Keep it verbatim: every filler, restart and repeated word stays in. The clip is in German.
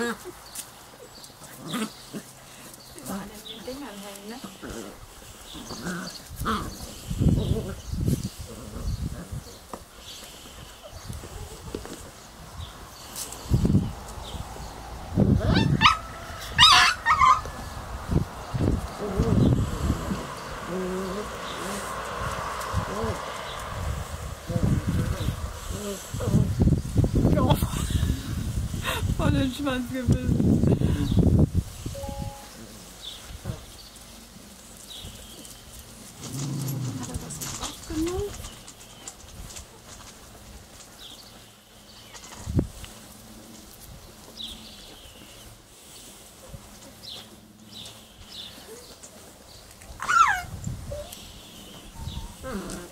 Überall an den Dingern hängen, ne? Oh, voll den Schwanz gebissen. Hat er das aufgenommen? Ah!